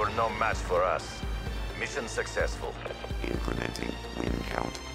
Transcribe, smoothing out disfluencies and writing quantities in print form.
no match for us. Mission successful. Incrementing win count.